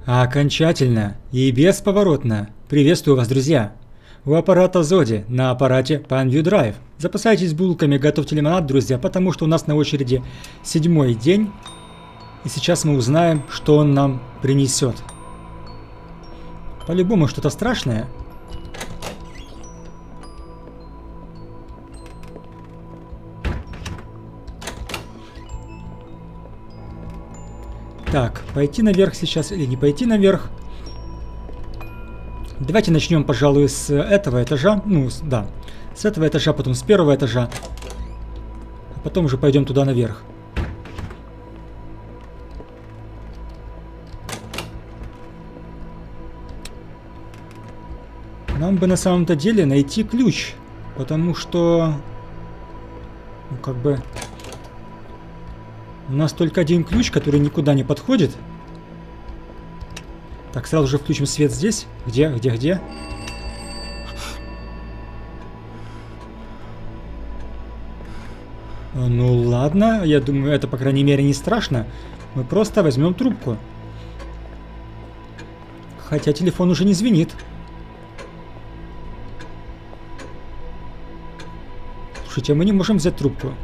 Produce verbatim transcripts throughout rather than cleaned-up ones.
Окончательно и бесповоротно. Приветствую вас, друзья. У аппарата Зоди на аппарате Panview Drive. Запасайтесь булками, готовьте лимонад, друзья, потому что у нас на очереди седьмой день. И сейчас мы узнаем, что он нам принесет. По-любому что-то страшное. Так, пойти наверх сейчас или не пойти наверх? Давайте начнем, пожалуй, с этого этажа. Ну, с, да, с этого этажа, потом с первого этажа. А потом уже пойдем туда наверх. Нам бы на самом-то деле найти ключ. Потому что... Ну, как бы... У нас только один ключ, который никуда не подходит. Так, сразу же включим свет здесь. Где, где, где? Ну ладно, я думаю, это, по крайней мере, не страшно. Мы просто возьмем трубку. Хотя телефон уже не звенит. Слушайте, мы не можем взять трубку.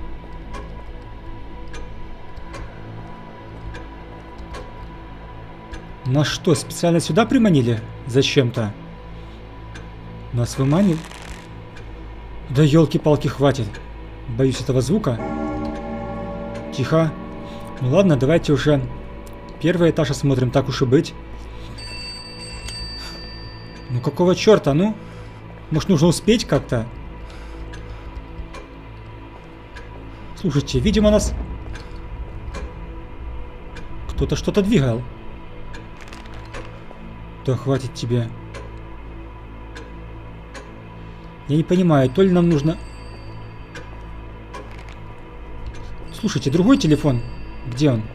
Нас что, специально сюда приманили? Зачем-то? Нас выманили? Да елки-палки, хватит. Боюсь этого звука. Тихо. Ну ладно, давайте уже первый этаж осмотрим, так уж и быть. Ну какого черта, ну? Может, нужно успеть как-то? Слушайте, видимо, нас... Кто-то что-то двигал. Да хватит тебе. Я не понимаю, то ли нам нужно... Слушайте, другой телефон. Где он?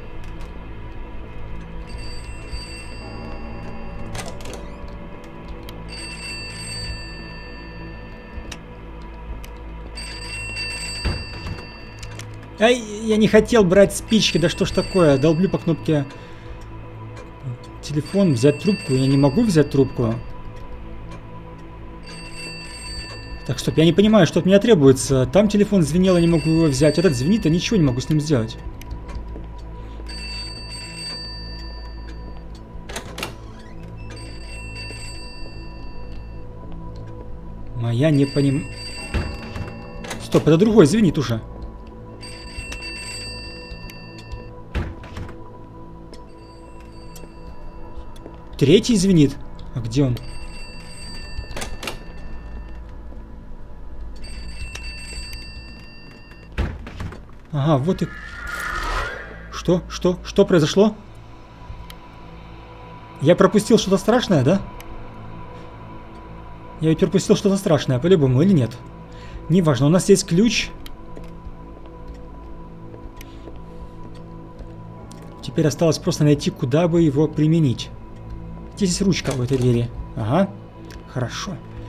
Ай, я не хотел брать спички, да что ж такое, долблю по кнопке... Телефон, взять трубку. Я не могу взять трубку. Так, стоп, я не понимаю, что от меня требуется. Там телефон звенел, я не могу его взять. Этот звенит, а ничего не могу с ним сделать. Моя не поним... Стоп, это другой звенит уже. Третий звенит. А где он? Ага, вот и... Что? Что? Что произошло? Я пропустил что-то страшное, да? Я ведь пропустил что-то страшное, по-любому, или нет? Неважно, у нас есть ключ. Теперь осталось просто найти, куда бы его применить. Здесь ручка в этой двери. Ага, хорошо.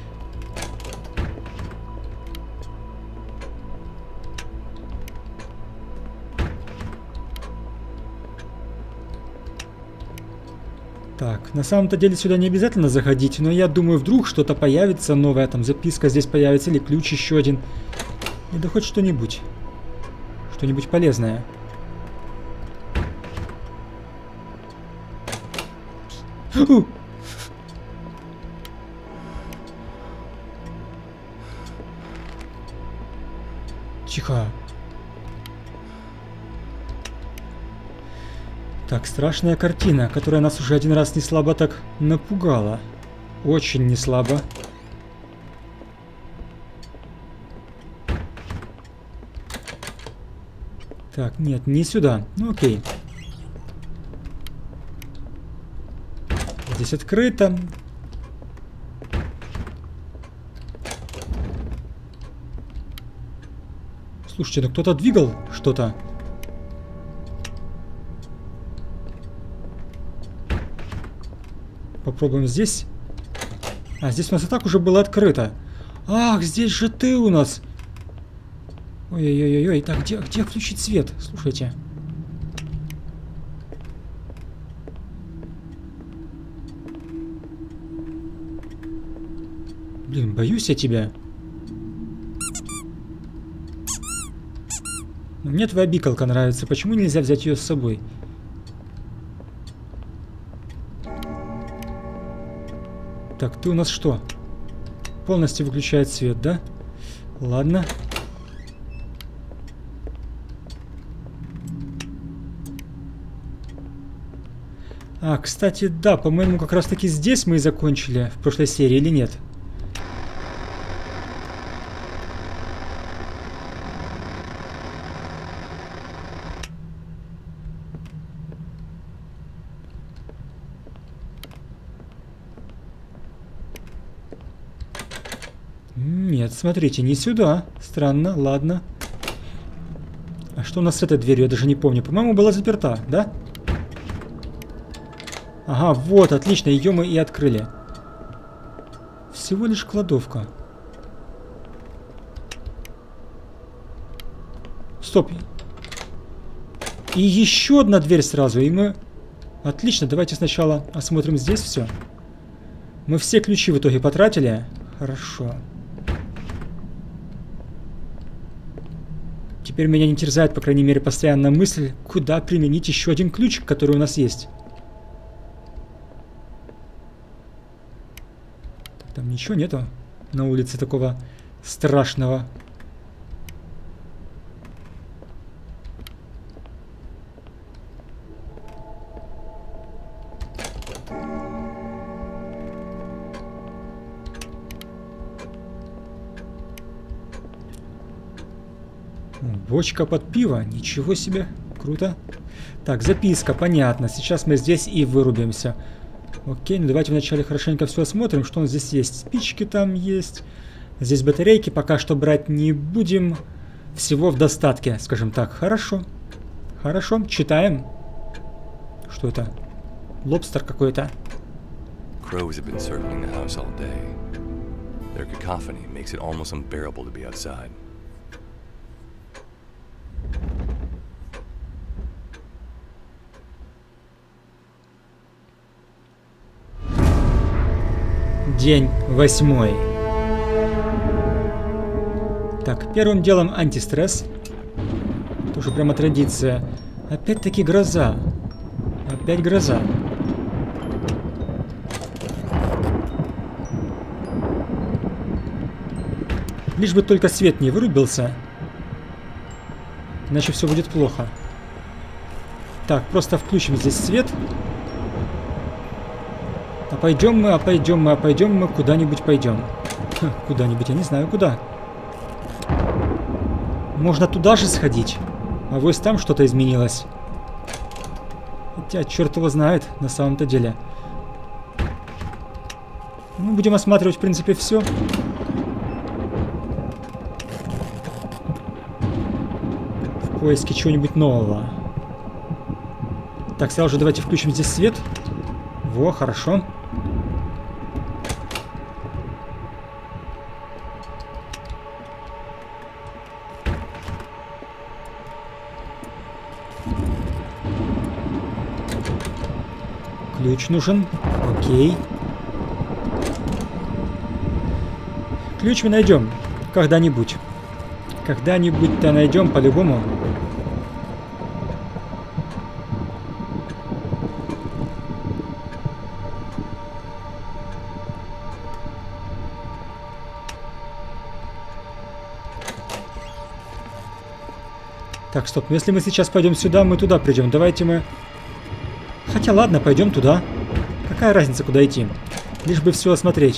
Так, на самом-то деле сюда не обязательно заходить, но я думаю, вдруг что-то появится новое, там записка здесь появится, или ключ еще один. И да хоть что-нибудь. Что-нибудь полезное. У! Тихо. Так, страшная картина, которая нас уже один раз не слабо так напугала. Очень не слабо. Так, нет, не сюда. Ну окей. Здесь открыто. Слушайте, ну кто-то двигал что-то. Попробуем здесь. А, здесь у нас и так уже было открыто. Ах, здесь же ты у нас. Ой-ой-ой-ой. Так, где, где включить свет? Слушайте. Блин, боюсь я тебя. Мне твоя бикалка нравится. Почему нельзя взять ее с собой? Так, ты у нас что? Полностью выключает свет, да? Ладно. А, кстати, да, по-моему, как раз таки здесь мы и закончили в прошлой серии, или нет? Нет, смотрите, не сюда. Странно, ладно. А что у нас с этой дверью? Я даже не помню. По-моему, была заперта, да? Ага, вот, отлично, ее мы и открыли. Всего лишь кладовка. Стоп. И еще одна дверь сразу, и мы... Отлично, давайте сначала осмотрим здесь все. Мы все ключи в итоге потратили. Хорошо. Теперь меня не терзает, по крайней мере, постоянная мысль, куда применить еще один ключик, который у нас есть. Там ничего нету на улице такого страшного. Бочка под пиво. Ничего себе. Круто. Так, записка. Понятно. Сейчас мы здесь и вырубимся. Окей, ну давайте вначале хорошенько все осмотрим, что у нас здесь есть. Спички там есть. Здесь батарейки. Пока что брать не будем. Всего в достатке, скажем так. Хорошо. Хорошо. Читаем. Что это? Лобстер какой-то. Crows have been circling the house all day. Their cacophony makes it almost unbearable to be outside. День восьмой. Так, первым делом антистресс. Тоже прямо традиция. Опять-таки гроза. Опять гроза. Лишь бы только свет не вырубился. Иначе все будет плохо. Так, просто включим здесь свет. А пойдем мы, а пойдем мы, а пойдем мы куда-нибудь пойдем. Куда-нибудь, я не знаю куда. Можно туда же сходить. А вось там что-то изменилось. Хотя черт его знает на самом-то деле. Мы будем осматривать в принципе все. В поиске чего-нибудь нового. Так, сразу же давайте включим здесь свет. Во, хорошо. Ключ нужен. Окей. Ключ мы найдем. Когда-нибудь. Когда-нибудь-то найдем по-любому. Так, стоп. Если мы сейчас пойдем сюда, мы туда придем. Давайте мы... Хотя ладно, пойдем туда. Какая разница, куда идти? Лишь бы все осмотреть.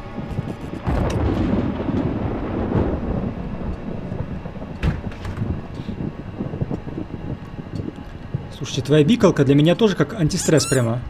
Слушайте, твоя бикалка для меня тоже как антистресс прямо.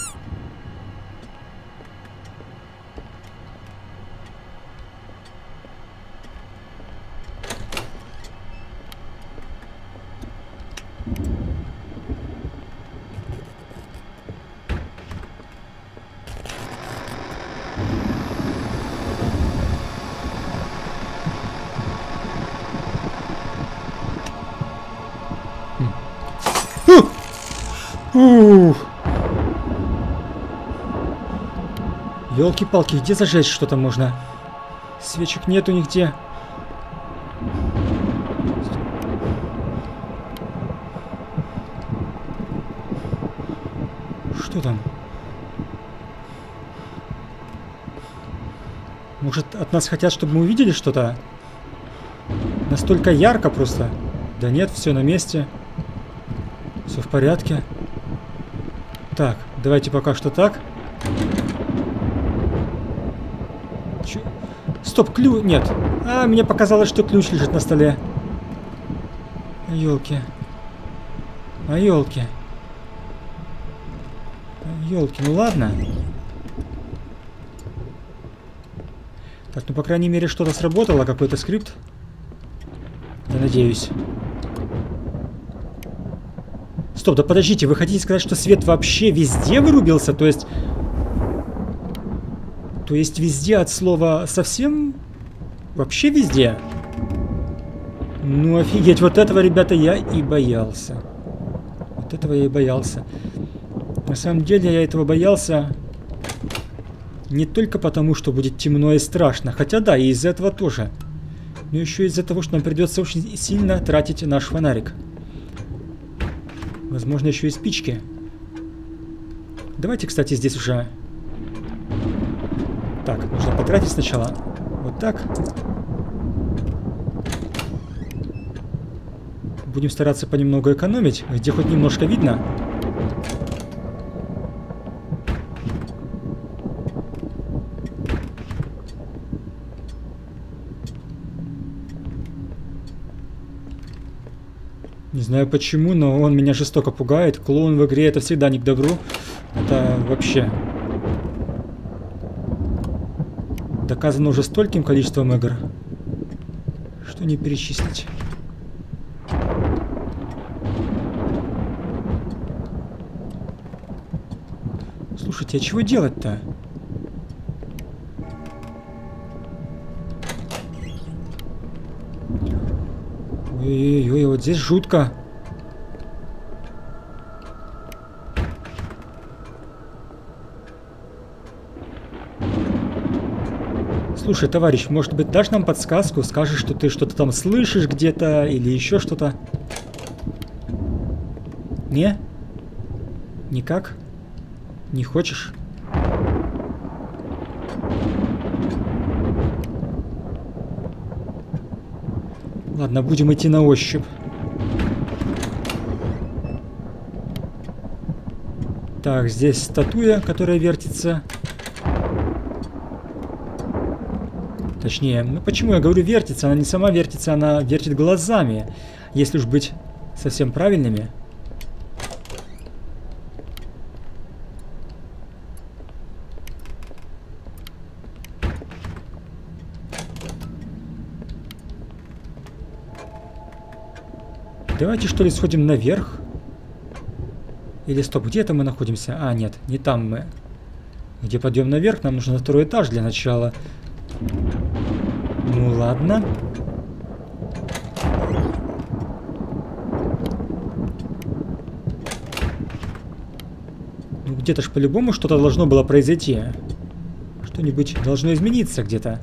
Ух. Ёлки-палки, где зажечь что-то можно? Свечек нету нигде. Что там? Может, от нас хотят, чтобы мы увидели что-то? Настолько ярко просто. Да нет, все на месте. Все в порядке. Так, давайте пока что так. Чё? Стоп, ключ... Нет. А, мне показалось, что ключ лежит на столе. Ёлки. А ёлки. Ёлки, ну ладно. Так, ну по крайней мере что-то сработало, какой-то скрипт. Я надеюсь. Стоп, да подождите, вы хотите сказать, что свет вообще везде вырубился? То есть... То есть везде от слова совсем... Вообще везде? Ну офигеть, вот этого, ребята, я и боялся. Вот этого я и боялся. На самом деле я этого боялся... Не только потому, что будет темно и страшно. Хотя да, и из-за этого тоже. Но еще из-за того, что нам придется очень сильно тратить наш фонарик. Возможно, еще и спички. Давайте, кстати, здесь уже... Так, нужно потратить сначала. Вот так. Будем стараться понемногу экономить, где хоть немножко видно. Не знаю почему, но он меня жестоко пугает. Клоун в игре — это всегда не к добру. Это вообще... Доказано уже стольким количеством игр, что не перечислить. Слушайте, а чего делать-то? Ой-ой-ой, вот здесь жутко. Слушай, товарищ, может быть, дашь нам подсказку? Скажешь, что ты что-то там слышишь где-то или еще что-то? Не? Никак? Не хочешь? Ладно, будем идти на ощупь. Так, здесь статуя, которая вертится. Точнее, ну почему я говорю вертится? Она не сама вертится, она вертит глазами. Если уж быть совсем правильными. Давайте что ли сходим наверх? Или стоп, где-то мы находимся? А, нет, не там мы. Где подъем наверх? Нам нужно на второй этаж для начала. Ну ладно. Ну где-то ж по-любому что-то должно было произойти. Что-нибудь должно измениться где-то.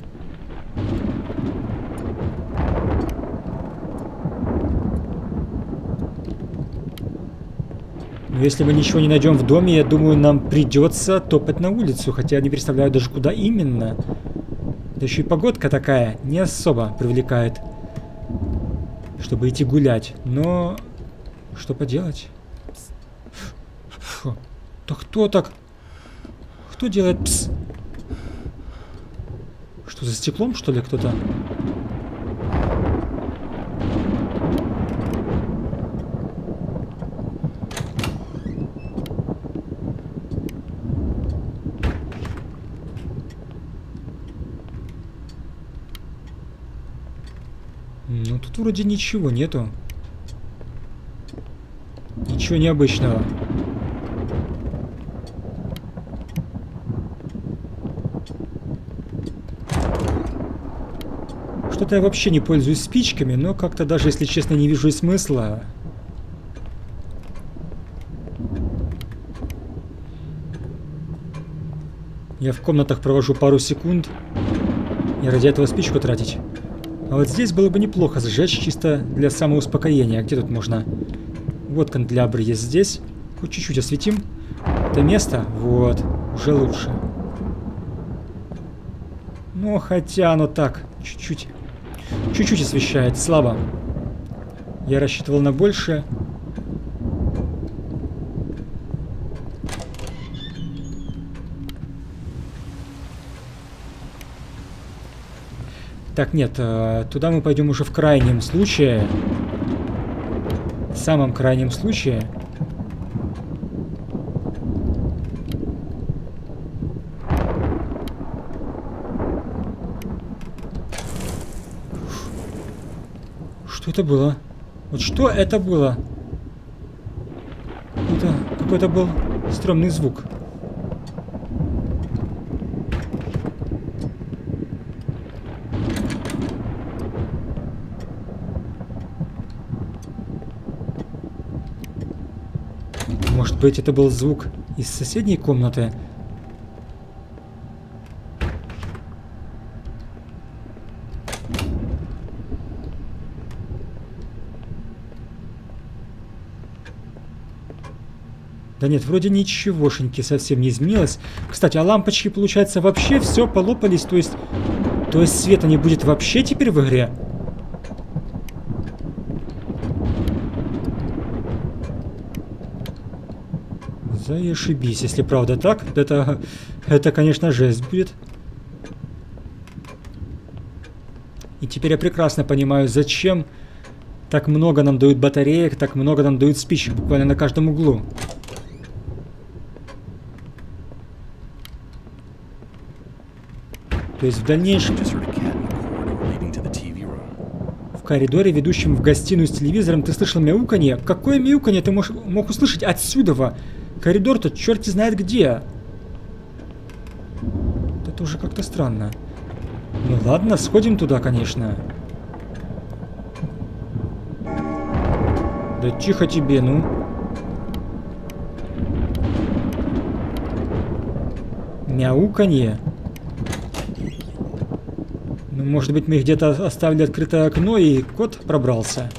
Но если мы ничего не найдем в доме, я думаю, нам придется топать на улицу. Хотя я не представляю даже куда именно. Да еще и погодка такая не особо привлекает, чтобы идти гулять. Но что поделать? Фу. Да кто так? Кто делает пс? Что, за стеклом, что ли, кто-то? Ну, тут вроде ничего нету. Ничего необычного. Что-то я вообще не пользуюсь спичками, но как-то даже, если честно, не вижу и смысла. Я в комнатах провожу пару секунд. И ради этого спичку тратить. А вот здесь было бы неплохо сжечь чисто для самоуспокоения. Где тут можно? Вот канделябр есть здесь. Хоть чуть-чуть осветим это место. Вот. Уже лучше. Ну, хотя оно так. Чуть-чуть. Чуть-чуть освещает. Слабо. Я рассчитывал на большее. Так, нет, туда мы пойдем уже в крайнем случае. В самом крайнем случае. Что это было? Вот что это было? Это какой-то был стрёмный звук. Может быть, это был звук из соседней комнаты? Да нет, вроде ничегошеньки совсем не изменилось. Кстати, а лампочки, получается, вообще все полопались. То есть, то есть света не будет вообще теперь в игре? Заешибись, если правда так. Это, это, конечно, жесть будет. И теперь я прекрасно понимаю, зачем так много нам дают батареек, так много нам дают спичек буквально на каждом углу. То есть в дальнейшем... В коридоре, ведущем в гостиную с телевизором, ты слышал мяуканье? Какое мяуканье ты мог, мог услышать отсюда? Коридор-то черти знает где. Это уже как-то странно. Ну ладно, сходим туда, конечно. Да тихо тебе, ну. Мяуканье. Ну, может быть, мы где-то оставили открытое окно, и кот пробрался.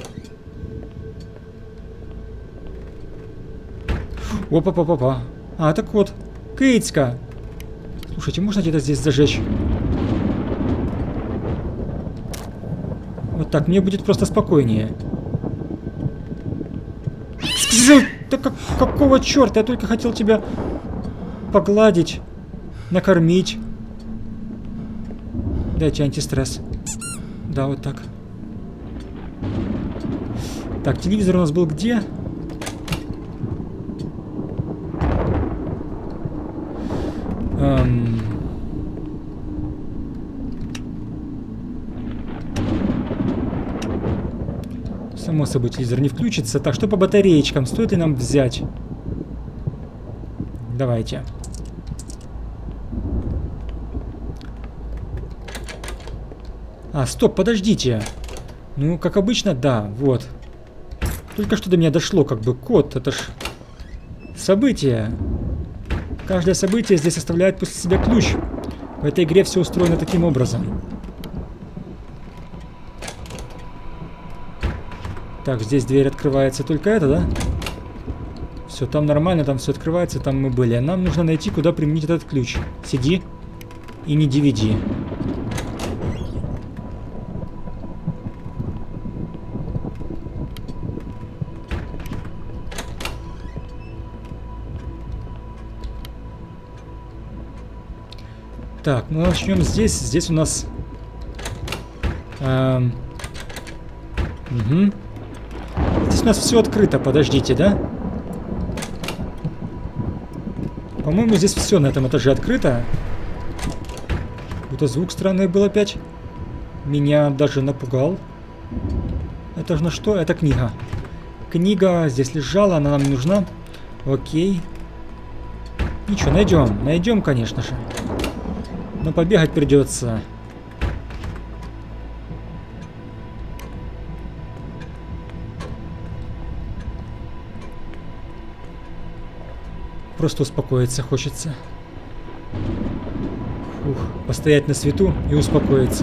Опа-па-па-па. А, это кот. Кейтска. Слушайте, можно где-то здесь зажечь? Вот так, мне будет просто спокойнее. Да как, какого черта? Я только хотел тебя погладить, накормить. Дайте антистресс. Да, вот так. Так, телевизор у нас был где? Эм... Само собой, телевизор не включится. Так, что по батареечкам? Стоит ли нам взять? Давайте. А, стоп, подождите. Ну, как обычно, да, вот. Только что до меня дошло, как бы, код, это ж событие. Каждое событие здесь оставляет после себя ключ. В этой игре все устроено таким образом. Так, здесь дверь открывается только это, да? Все, там нормально, там все открывается, там мы были. Нам нужно найти, куда применить этот ключ. Сиди и не ди ви ди. Так, ну начнем здесь. Здесь у нас... Эм, угу. Здесь у нас все открыто, подождите, да? По-моему, здесь все на этом этаже открыто. Какой-то звук странный был опять. Меня даже напугал. Это же на что? Это книга. Книга здесь лежала, она нам не нужна. Окей. Ничего, найдем. Найдем, конечно же. Но побегать придется. Просто успокоиться хочется. Фух. Постоять на свету и успокоиться.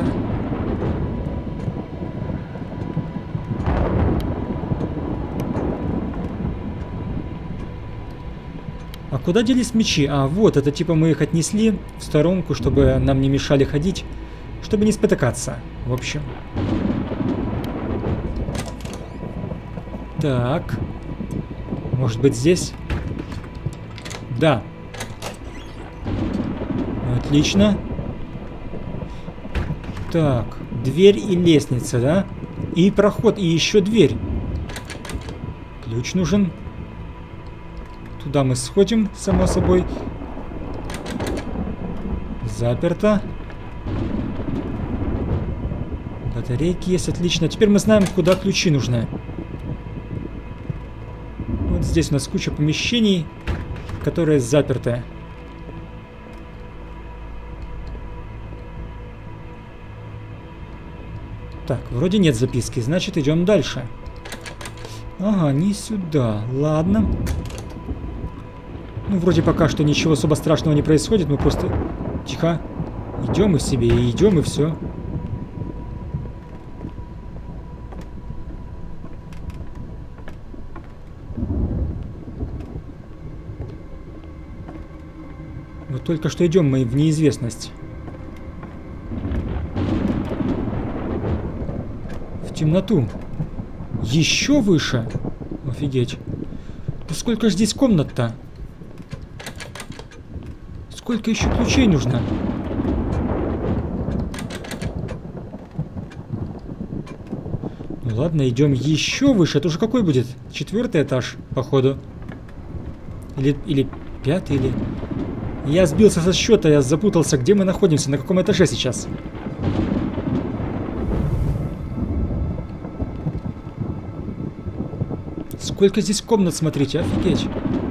А куда делись мечи? А, вот, это типа мы их отнесли в сторонку, чтобы нам не мешали ходить, чтобы не спотыкаться, в общем. Так. Может быть, здесь? Да. Отлично. Так, дверь и лестница, да? И проход, и еще дверь. Ключ нужен. Туда мы сходим, само собой. Заперто. Батарейки есть, отлично. Теперь мы знаем, куда ключи нужны. Вот здесь у нас куча помещений, которые заперты. Так, вроде нет записки, значит идем дальше. Ага, не сюда. Ладно. Ну, вроде пока что ничего особо страшного не происходит, мы просто... Тихо. Идем и себе, и идем, и все. Вот только что идем мы в неизвестность. В темноту. Еще выше. Офигеть. Да сколько же здесь комнат-то? Сколько еще ключей нужно? Ну ладно, идем еще выше. Это уже какой будет? Четвертый этаж, походу. Или, или пятый, или... Я сбился со счета, я запутался, где мы находимся, на каком этаже сейчас. Сколько здесь комнат, смотрите, офигеть.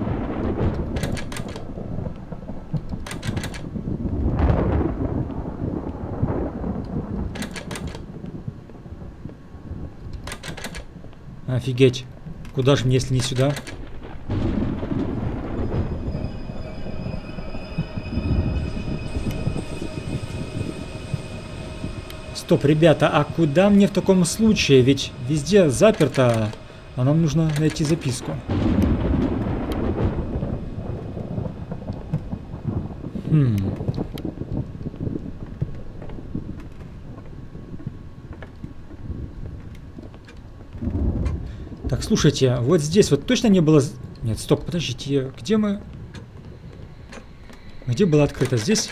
Офигеть. Куда же мне, если не сюда? Стоп, ребята, а куда мне в таком случае? Ведь везде заперто, а нам нужно найти записку. Хм. Так, слушайте, вот здесь вот точно не было... Нет, стоп, подождите, где мы... Где было открыто? Здесь?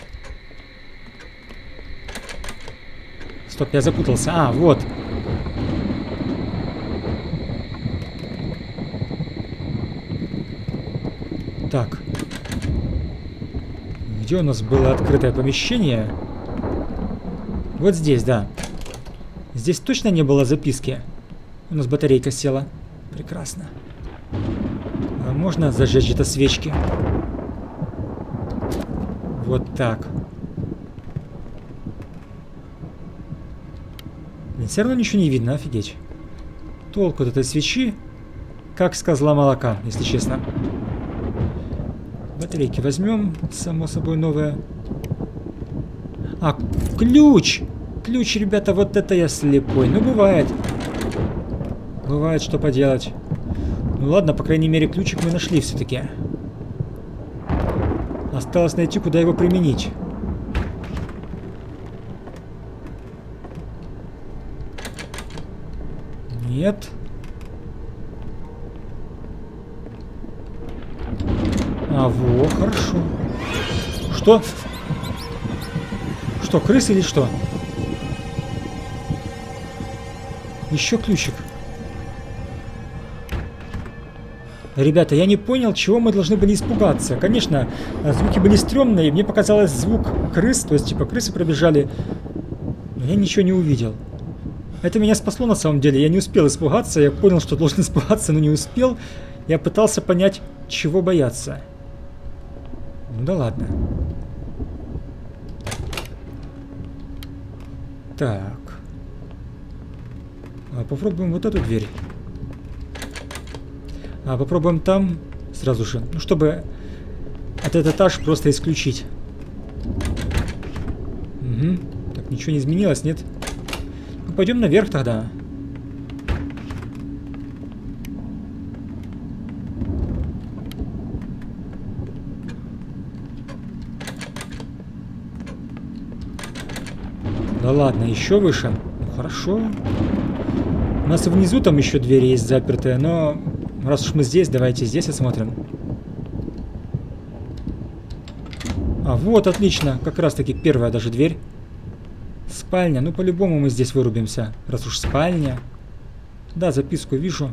Стоп, я запутался. А, вот. Так. Где у нас было открытое помещение? Вот здесь, да. Здесь точно не было записки. У нас батарейка села. Прекрасно. А можно зажечь где-то свечки? Вот так. Блин, все равно ничего не видно, офигеть. Толку от этой свечи, как с козла молока, если честно. Батарейки возьмем, само собой, новые. А, ключ! Ключ, ребята, вот это я слепой. Ну, бывает. Бывает, что поделать. Ну ладно, по крайней мере, ключик мы нашли все-таки. Осталось найти, куда его применить. Нет. А, во, хорошо. Что? Что, крысы или что? Еще ключик. Ребята, я не понял, чего мы должны были испугаться. Конечно, звуки были стрёмные. Мне показалось звук крыс, то есть типа крысы пробежали. Но я ничего не увидел. Это меня спасло на самом деле. Я не успел испугаться. Я понял, что должен испугаться, но не успел. Я пытался понять, чего бояться. Ну да ладно. Так. А попробуем вот эту дверь. А попробуем там сразу же, ну, чтобы этот этаж просто исключить. Угу. Так, ничего не изменилось, нет? Ну, пойдем наверх тогда. Да ладно, еще выше. Ну, хорошо. У нас и внизу там еще двери есть запертые, но раз уж мы здесь, давайте здесь осмотрим. А, вот, отлично. Как раз таки первая даже дверь. Спальня. Ну, по-любому мы здесь вырубимся. Раз уж спальня. Да, записку вижу.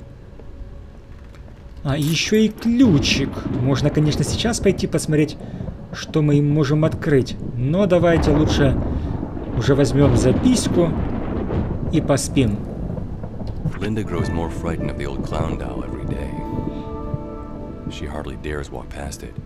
А, еще и ключик. Можно, конечно, сейчас пойти посмотреть, что мы им можем открыть. Но давайте лучше уже возьмем записку и поспим. Linda grows more frightened of the old clown doll every day. She hardly dares walk past it.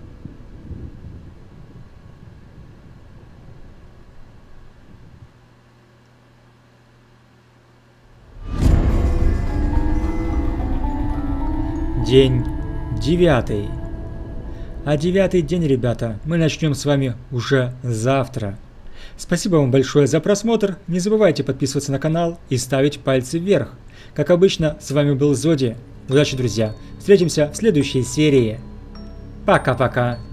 День девятый. А девятый день, ребята, мы начнем с вами уже завтра. Спасибо вам большое за просмотр. Не забывайте подписываться на канал и ставить пальцы вверх. Как обычно, с вами был Зоди. Удачи, друзья. Встретимся в следующей серии. Пока-пока.